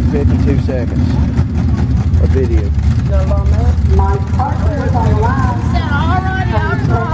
and 52 seconds of video. My partner is on the line. Alrighty, I'll try.